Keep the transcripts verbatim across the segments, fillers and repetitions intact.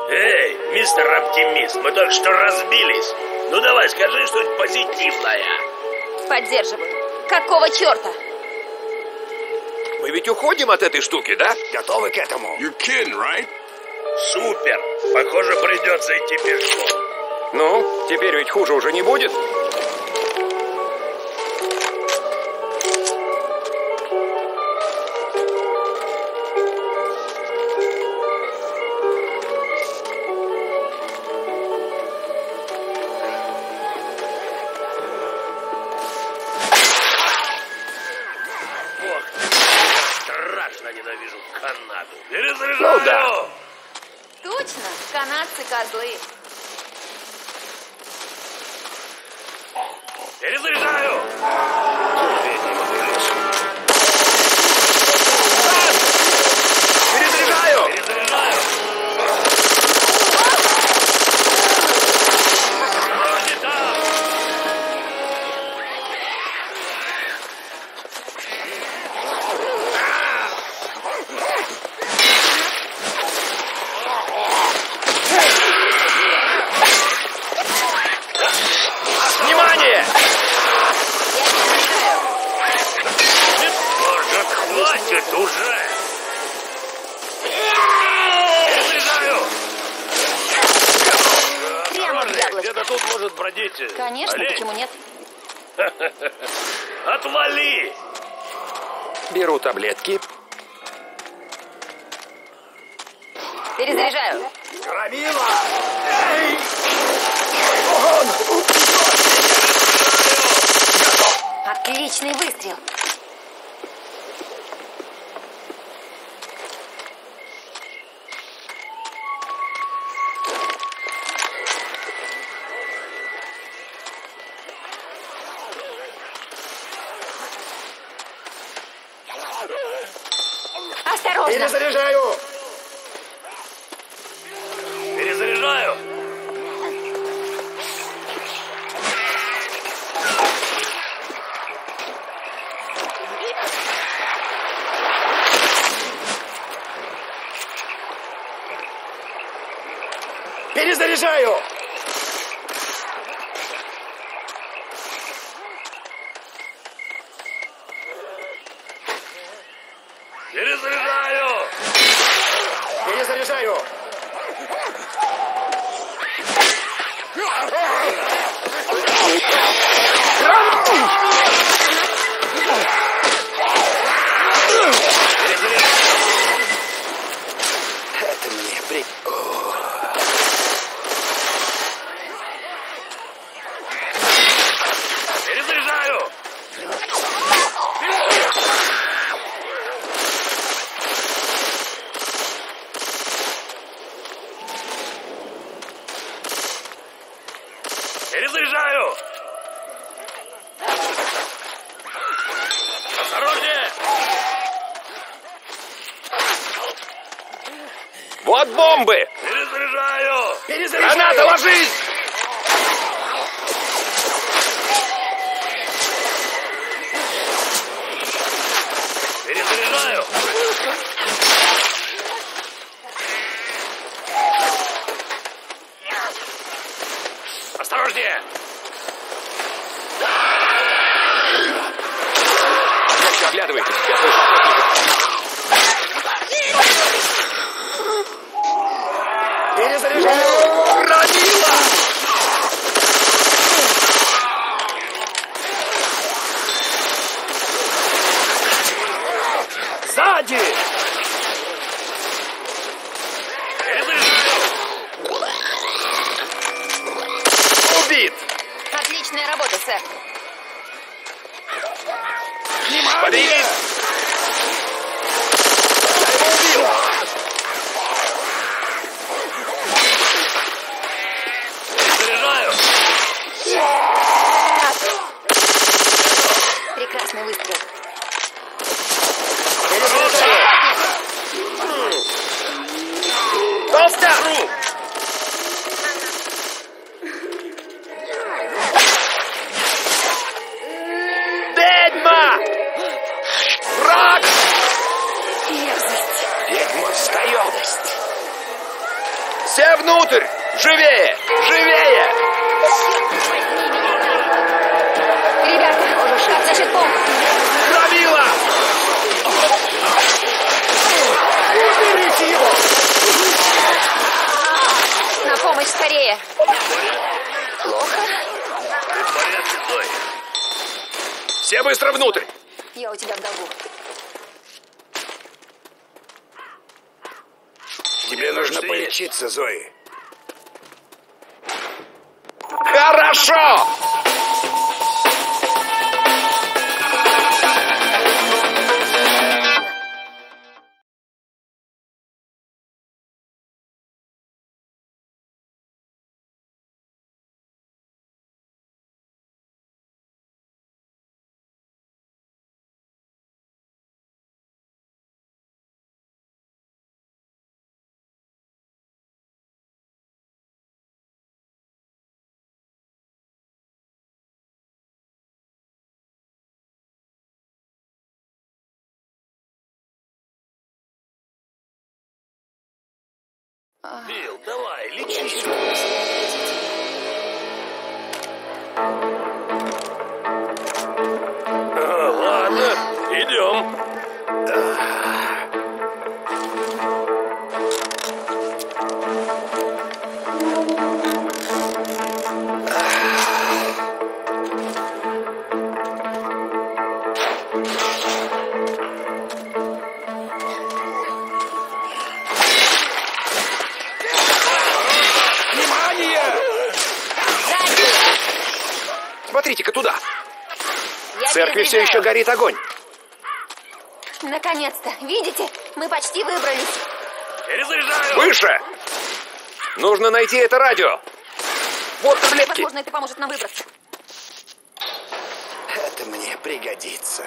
Эй, мистер Оптимист, мы только что разбились. Ну давай, скажи что-нибудь позитивное. Поддерживаю. Какого черта? Мы ведь уходим от этой штуки, да? Готовы к этому? You're kidding, right? Супер. Похоже, придется идти пешком. Ну, теперь ведь хуже уже не будет. Страшно ненавижу Канаду. Перезаряжаю! Ну да. Точно, канадцы козлы. Перезаряжаю! Перезаряжаю! Перезаряжаю! Осторожней там! Внимание! Может, хватит уже! Перезаряжаю! Прямо в яблочко. Где-то тут может бродить... Конечно, олень. почему нет? Отвали! Беру таблетки. Перезаряжаю. Громила! Отличный выстрел. Осторожно. Перезаряжаю! Перезаряжаю! Перезаряжаю! Перезаряжаю! Перезаряжаю! Это мне при... Перезаряжаю! Перезаряжаю! Осторожнее! Вот бомбы! Перезаряжаю! Перезаряжаю! Граната, ложись! Перезаряжаю! Осторожнее! Оглядывайтесь, я слышу охотников. Перезаряжаю! Громила! Сзади! Перезаряжаю! Убит! Отличная работа, сэр. Подъедь! Я его убил! Перезаряжаю! Прекрасный выстрел. Толстяк! Ведьма! Все внутрь! Живее! Живее! Ребята, как насчет помощи? Пробила! Уберите его! На помощь скорее. Плохо? Ты в порядке, Зои? Все быстро внутрь! Я у тебя в долгу. Тебе нужно Что есть? полечиться, Зои. Хорошо! Билл, давай, лечись. А, ладно, идем. Смотрите-ка туда! Я В церкви все еще перезаряжаю. горит огонь. Наконец-то. Видите? Мы почти выбрались. Перезаряжаю. Выше! Нужно найти это радио. Вот таблетки. Возможно, это поможет нам выбраться. Это мне пригодится.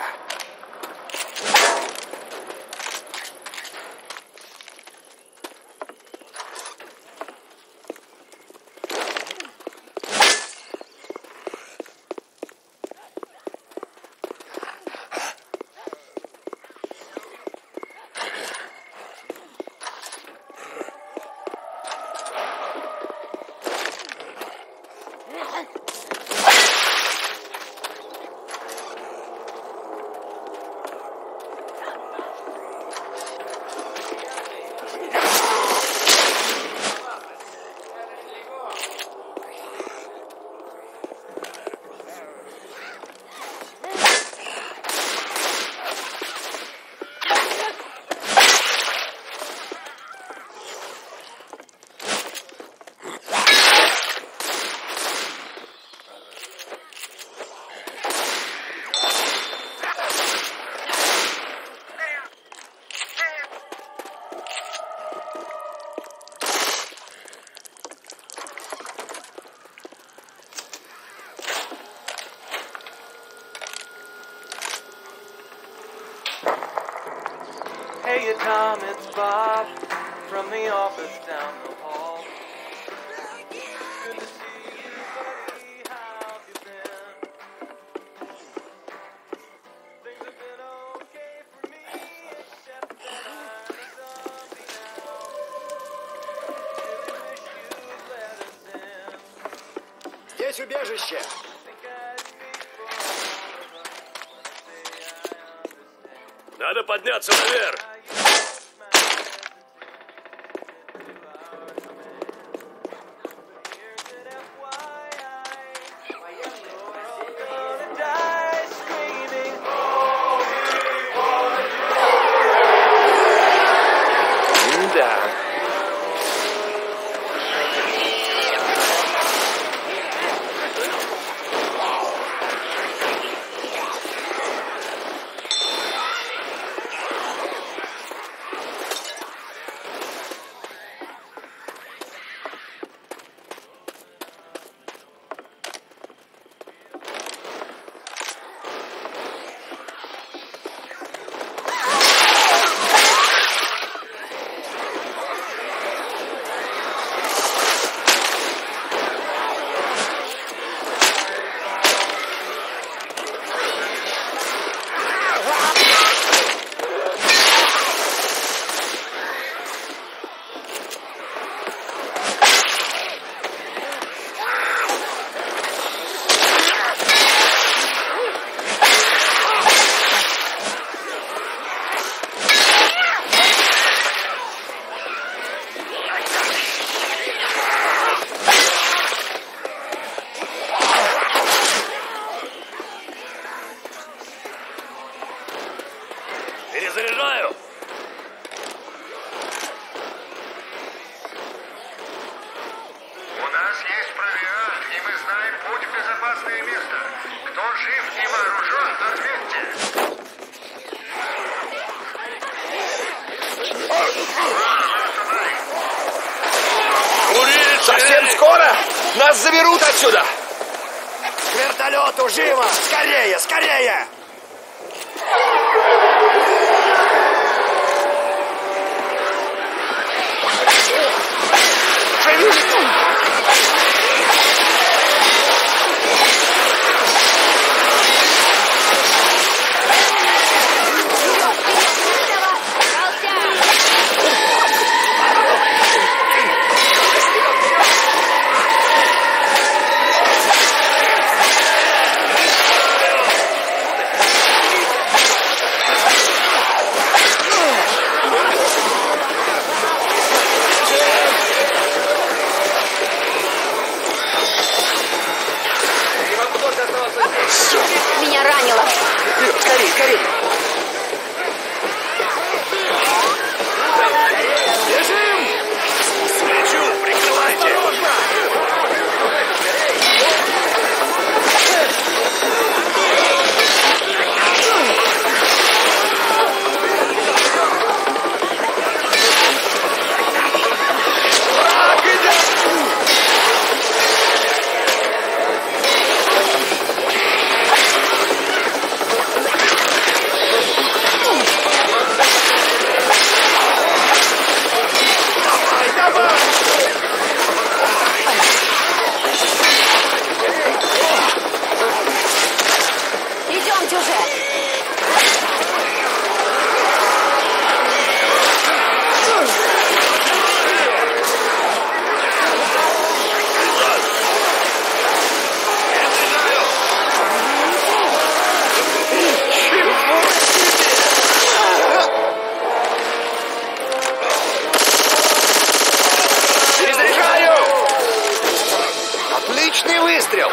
Hey, Tom, it's Bob from the office down the hall. Good to see you, buddy. How have you been? Things have been okay for me, except that I'm a zombie now. Really wish you'd let us in. Здесь убежище. Think I'd speak for all of us when I say I understand. Надо подняться наверх. Да. Кто жив и вооружен, ответьте. Совсем скоро нас заберут отсюда! К вертолету, живо! Скорее, скорее! Меня ранило. Вперед, скорее, скорее! Лечу, прикрывайте. Идемте уже. Перезаряжаю! Отличный выстрел!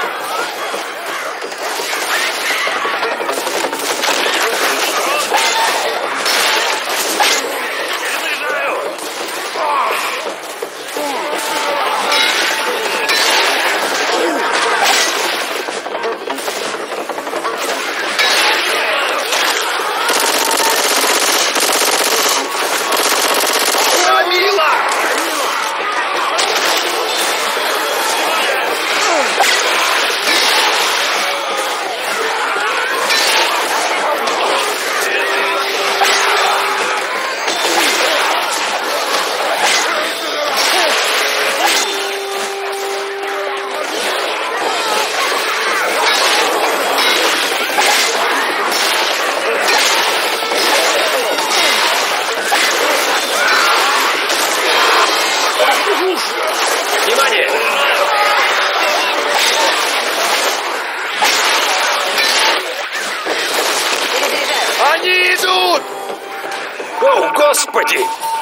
Пробила! Внимание! Перезаряжаю. Они идут! О, Господи!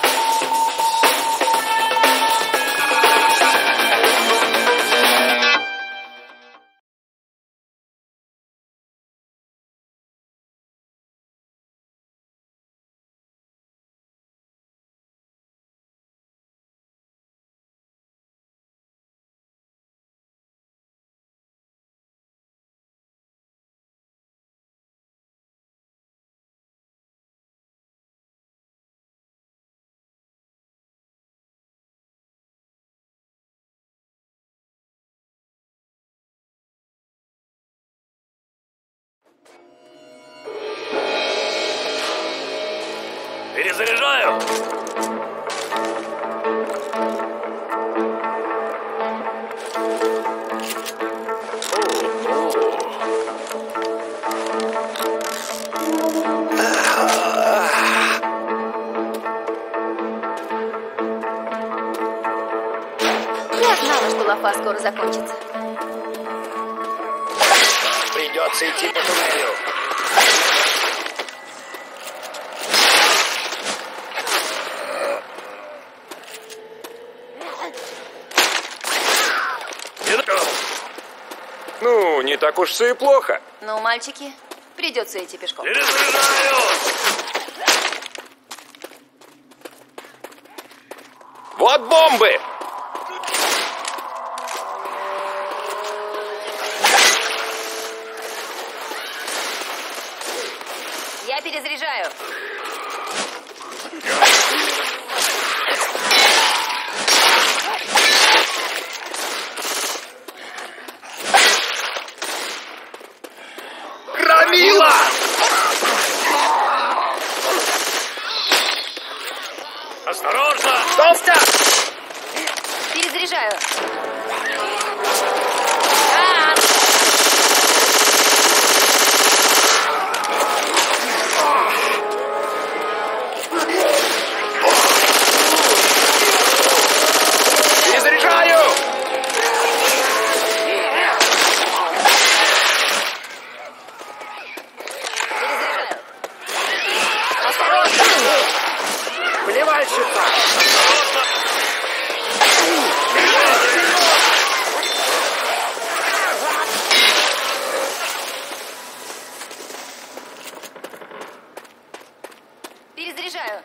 Перезаряжаю. Я знала, что лафа скоро закончится. Придется идти по туннелю. Ну, не так уж все и плохо. Ну, мальчики, придется идти пешком. Перезаряжаю. Вот бомбы! Перезаряжаю. А! Перезаряжаю! Перезаряжаю. Осторожно! Плевальщица! Перезаряжаю.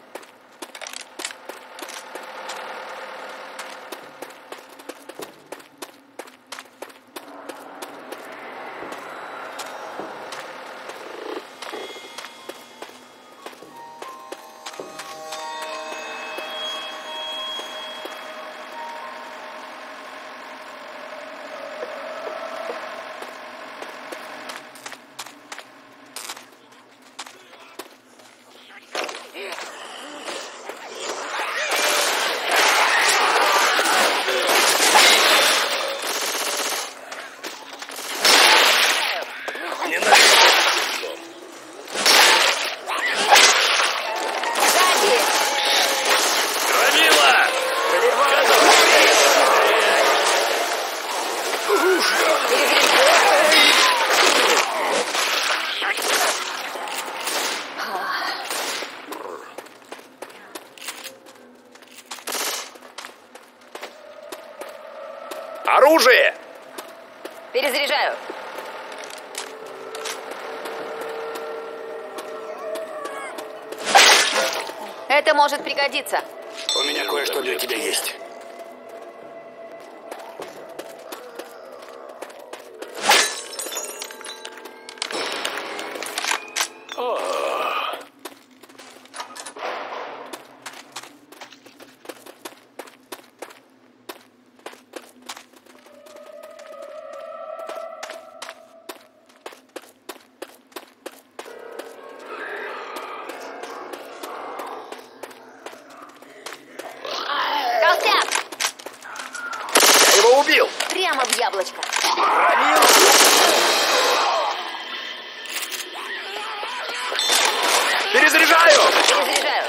Не надо. Сзади! Громила! Оружие! Перезаряжаю. Это может пригодиться. У меня кое-что для тебя есть. Толстяк! Я его убил! Прямо в яблочко. Перезаряжаю! Перезаряжаю.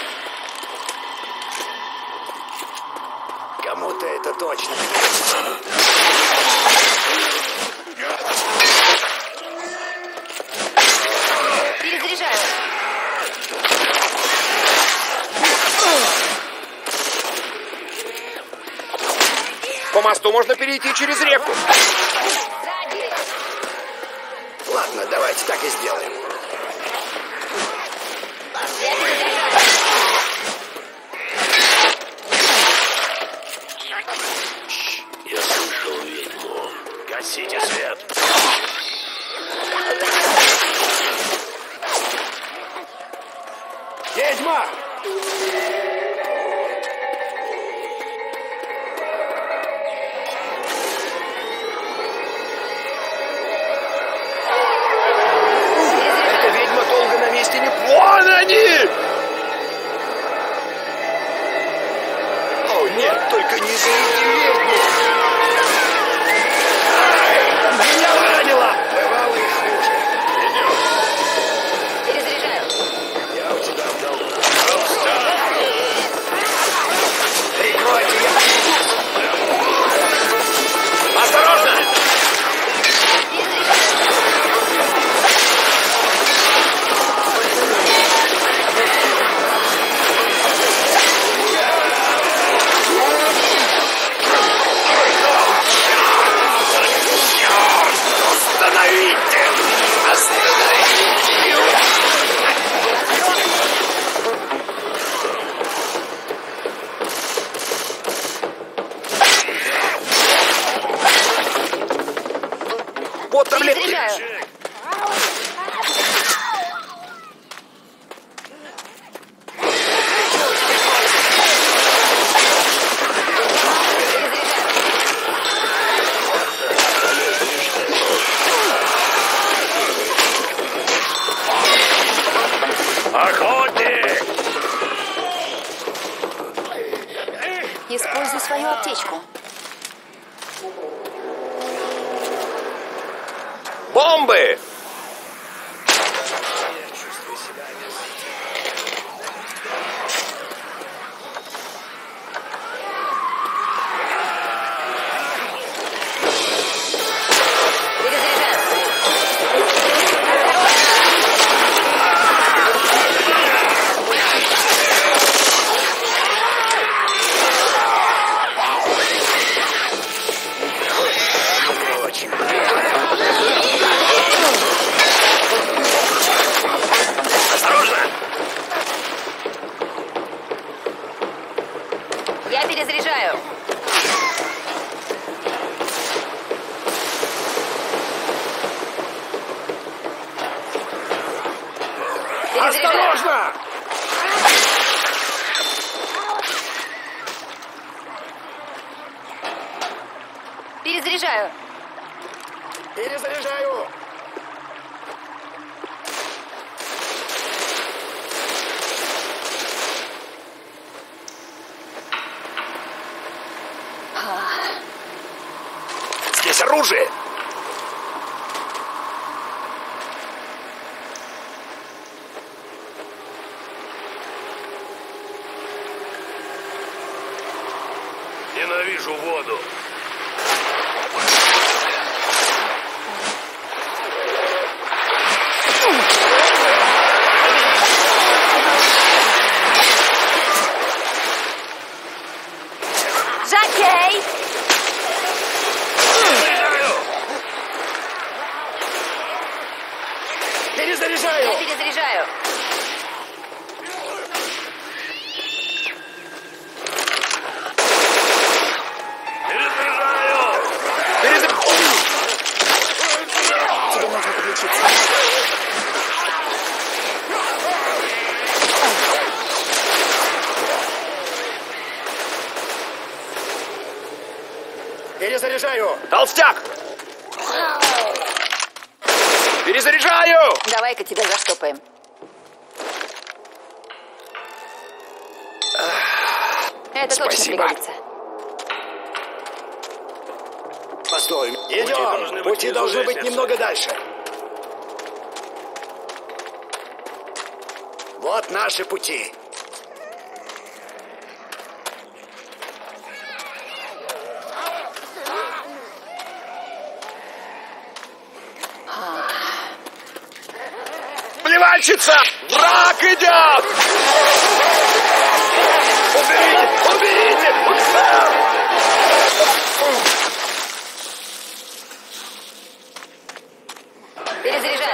Кому-то это точно. Перезаряжаю. По мосту можно перейти через реку. Сзади! Ладно, давайте так и сделаем. Я перезаряжаю. Я слышал ведьму. Гасите свет. Ведьма! Эта ведьма долго на месте не... Вон они! О, нет, только не зовите ведьму! Меня ранило! Бывало и хуже. Перезаряжаю. Я у тебя в долгу. Прикройте, я... Осторожно! Остановите! Остановите! Вот таблетки! Перезаряжаю. Охотник! Используй свою аптечку. Бомбы! Я перезаряжаю. Перезаряжаю. Осторожно! Перезаряжаю. Перезаряжаю! Здесь оружие! Ненавижу воду. Жокей! Перезаряжаю! Я перезаряжаю. Перезаряжаю! Перезар... Тебе нужно подлечиться. Перезаряжаю! Толстяк! Перезаряжаю! Давай-ка тебя заштопаем. Это точно Спасибо. пригодится. Постой. должны Идем. быть Пути внизу должны быть лестницы. немного дальше. Вот наши пути. Плевальщица! Враг идет! Уберите! Уберите! Перезаряжаю.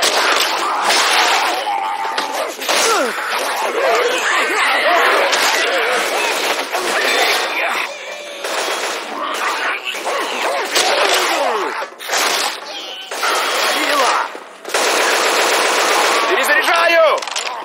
Перезаряжаю!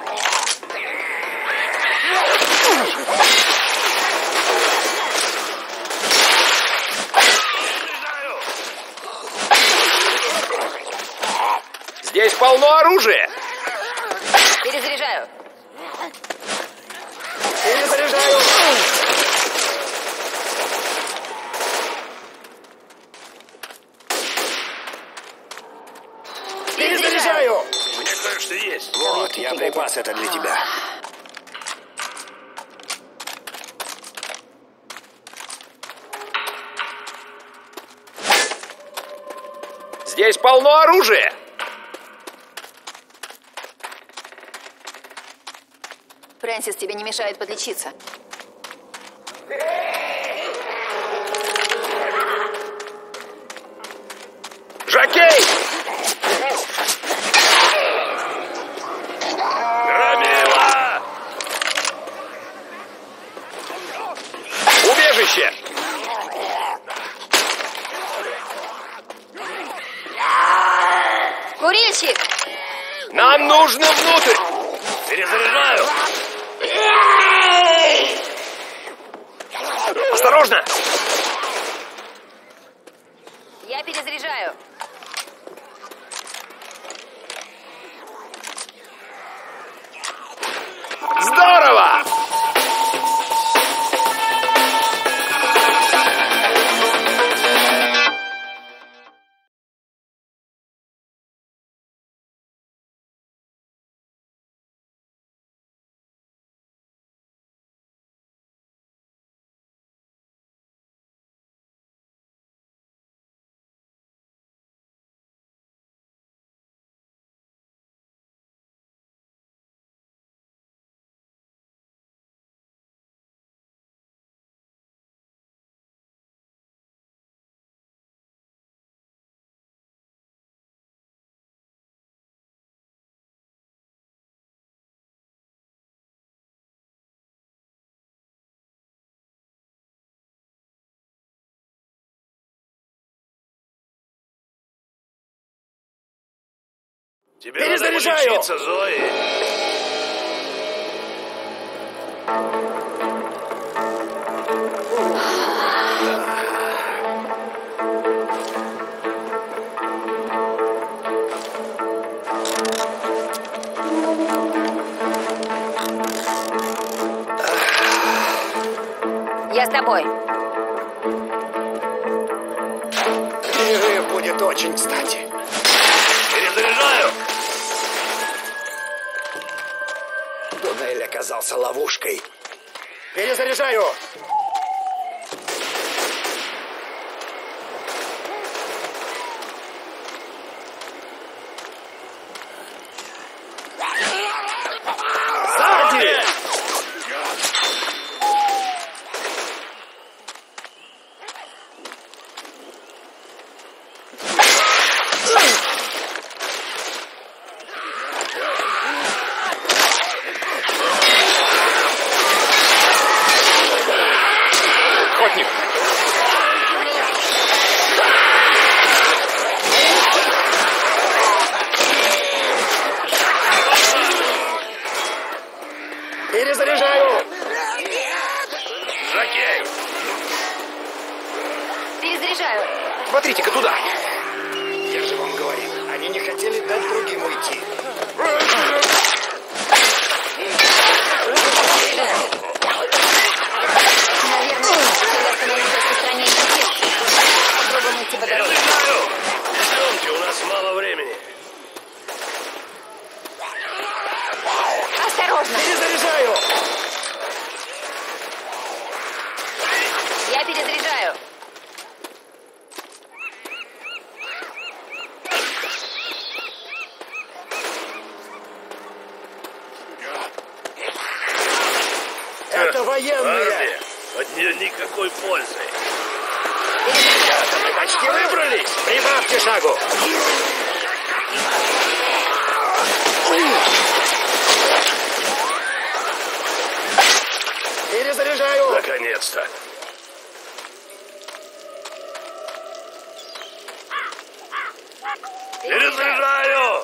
Здесь полно оружия! Перезаряжаю. Перезаряжаю! Перезаряжаю! Мне кое-что есть. Вот, я припас это для тебя. Здесь полно оружия! Фрэнсис, тебе не мешает подлечиться. Жокей! Громила! Убежище! Курильщик! Нам нужно внутрь! Перезаряжаю! Осторожно! Я перезаряжаю. Здорово! Тебе надо Перезаряжаю! полечиться, Зои. Я с тобой. Перерыв будет очень кстати. Перезаряжаю. Туннель оказался ловушкой. Перезаряжаю! Сзади! Охотник! Перезаряжаю! Жокей. Перезаряжаю. Смотрите-ка туда! Я же вам говорил, они не хотели дать другим уйти. Наверное, чтобы остановить распространение инфекции. Попробуем идти по дороге. Перезаряжаю. Идемте, у нас мало времени. Осторожно! Перезаряжаю! Я перезаряжаю. Это военные! Армия. От нее никакой пользы. Мы почти выбрались! Прибавьте шагу! Перезаряжаю! Наконец-то. Перезаряжаю.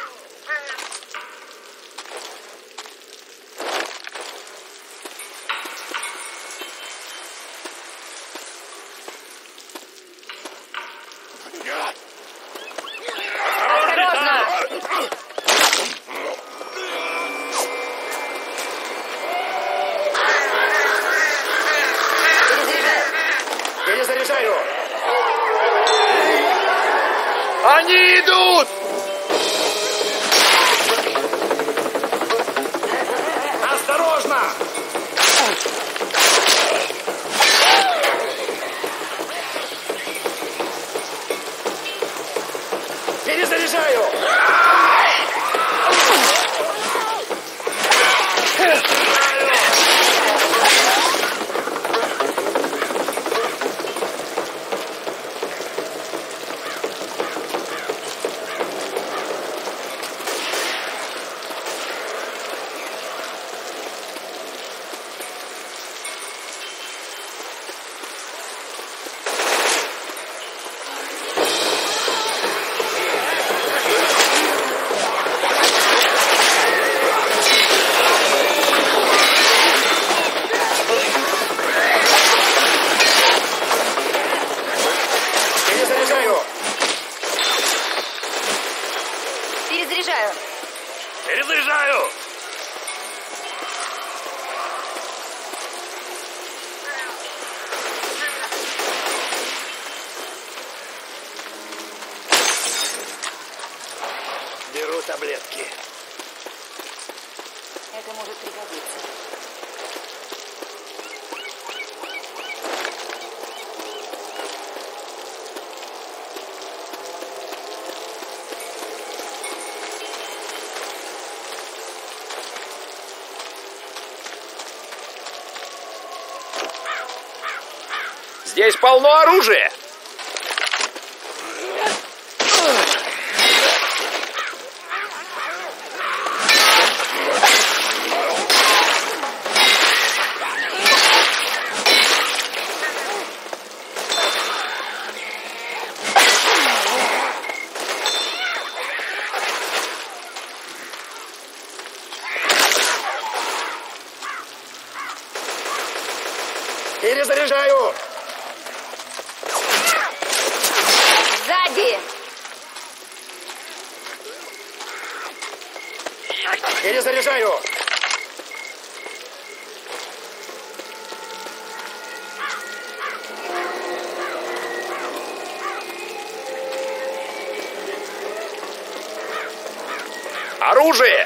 Осторожно! Перезаряжаю! Они идут! Осторожно! Перезаряжаю! Перезаряжаю! Перезаряжаю. Перезаряжаю. Беру таблетки. Это может пригодиться. Здесь полно оружия! Перезаряжаю! Оружие!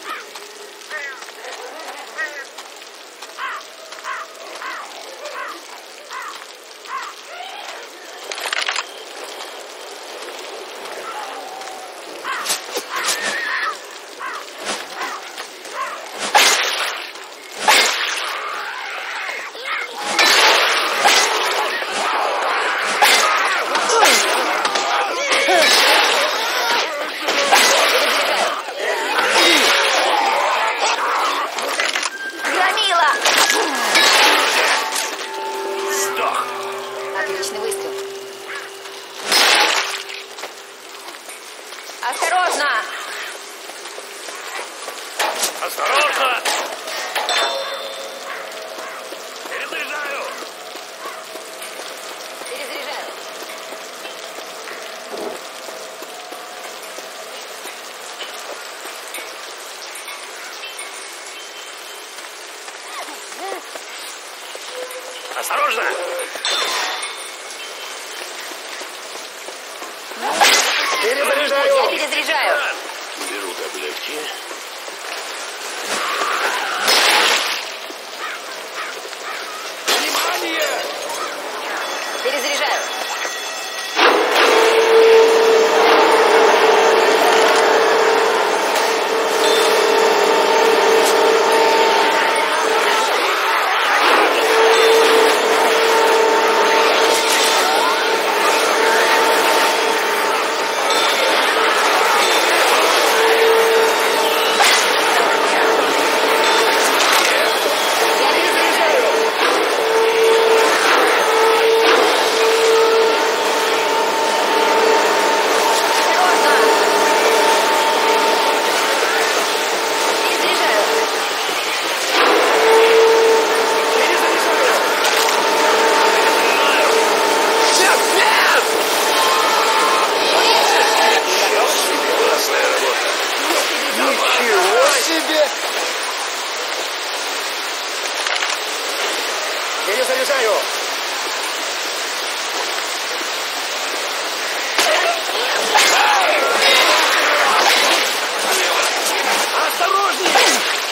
Громила! Сдох. Отличный выстрел. Осторожно! Осторожно! Перезаряжаю! Перезаряжаю. Осторожно! Перезаряжаю! Я перезаряжаю. Беру таблетки. Внимание! Перезаряжаю. Я перезаряжаю. Осторожно! Перезаряжаю. Классная работа. Ничего себе! Перезаряжаю! Осторожней!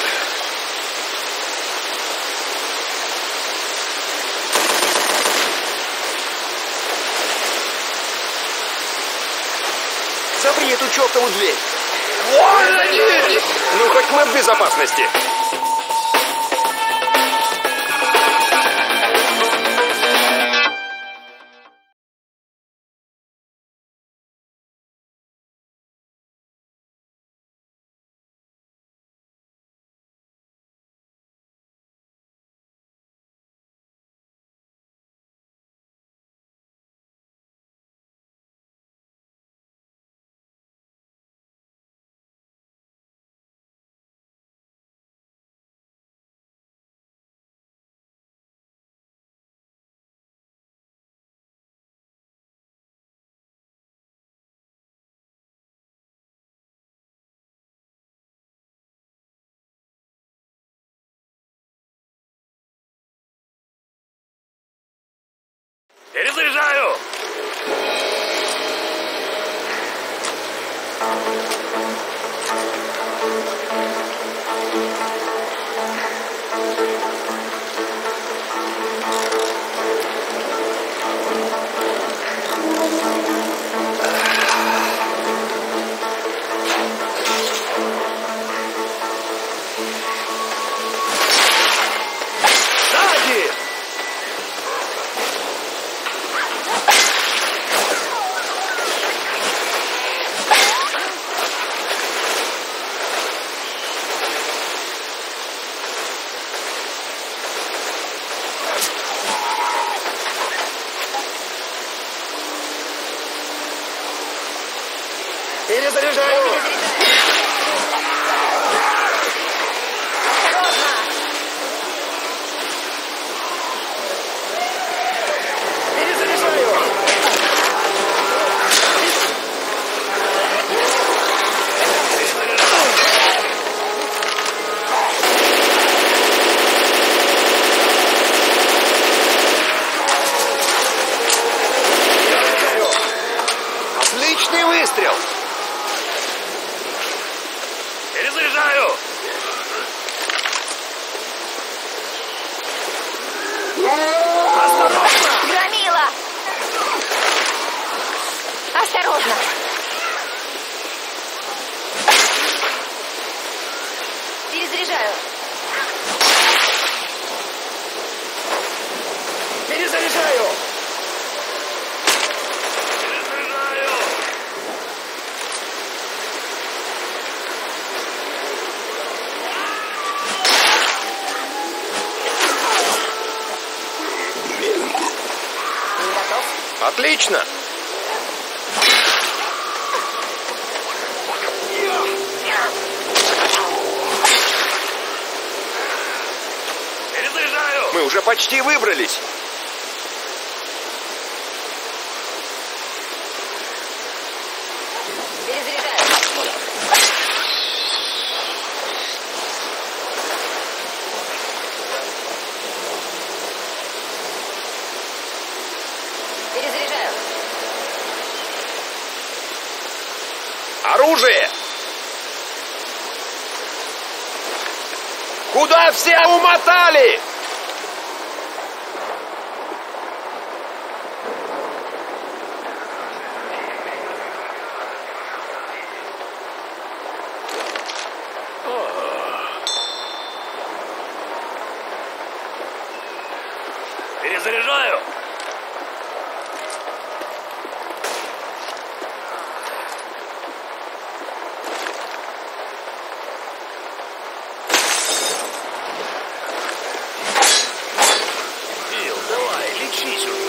Запри эту чертову дверь! Вон они! Ну, хоть мы в безопасности. Перезаряжаю! Сзади! Перезаряжаю! Перезаряжаю! Отлично! Перезаряжаю! Мы уже почти выбрались. Перезаряжаю. Оружие! Куда все умотали? Перезаряжаю! Билл, давай, лечись уже.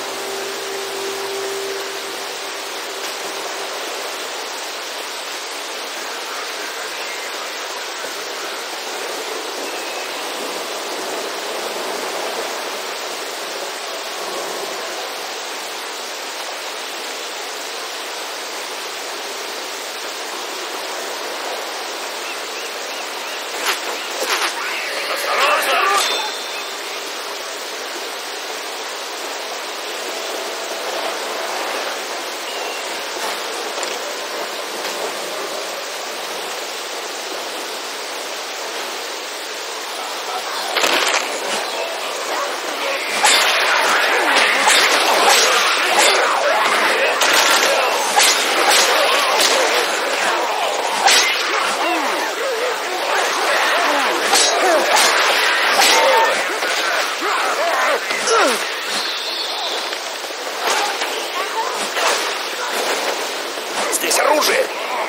Здесь оружие!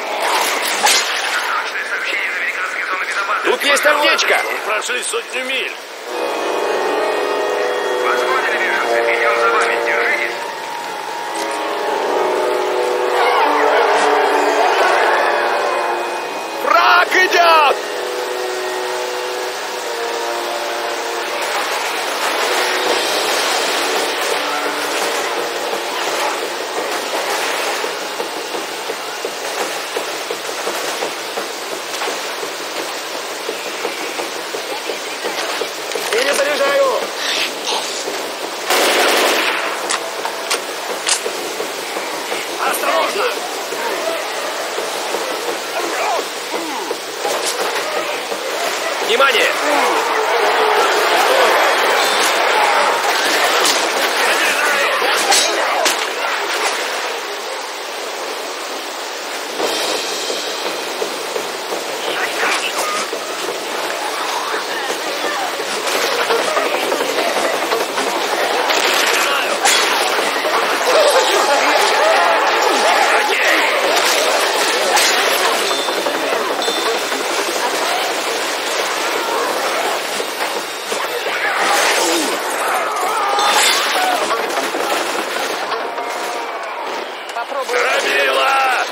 Тут есть овечка! Прошли сотню миль. Восходили, беженцы, идем за вами, держитесь. Враг идет! Перезаряжаю! Осторожно! Внимание! Пробила!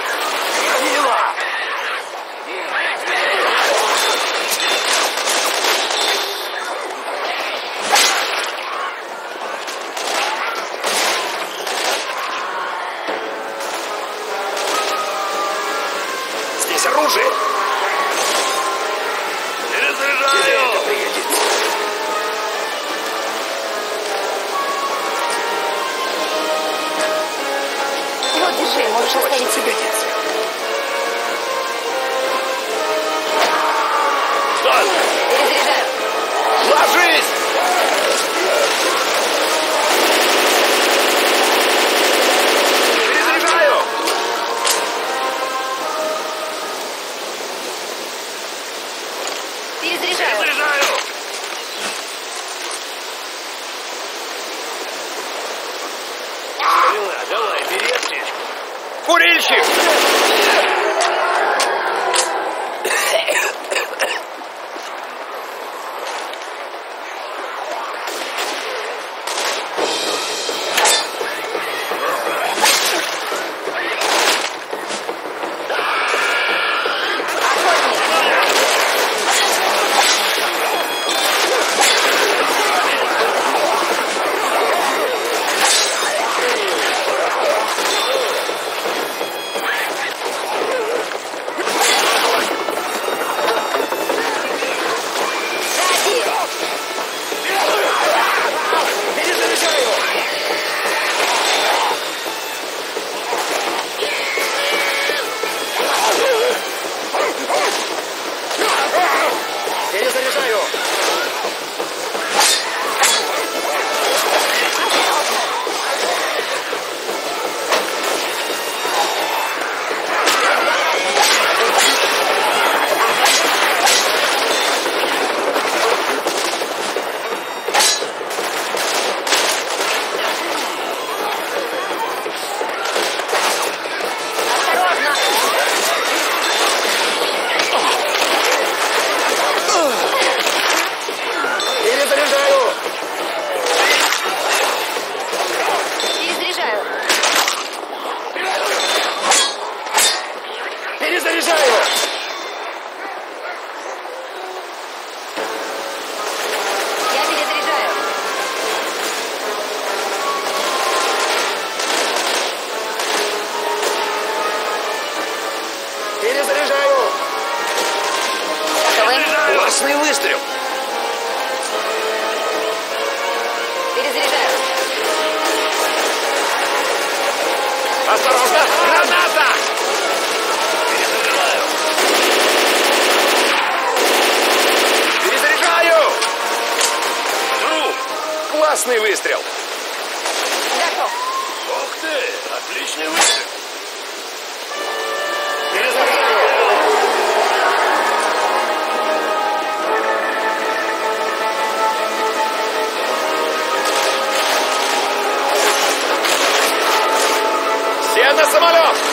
Здесь оружие! Перезаряжаю! Это пригодится. Вот, держи, можешь оставить себе. Что? Перезаряжаю. Ложись! Перезаряжаю! Перезаряжаю. Перезаряжаю! Стрела, давай, бери аптечку. Курильщик! Осторожно! Граната! Перезаряжаю! Труп! Классный выстрел! Готов. Ух ты! Отличный выстрел! Все на самолет!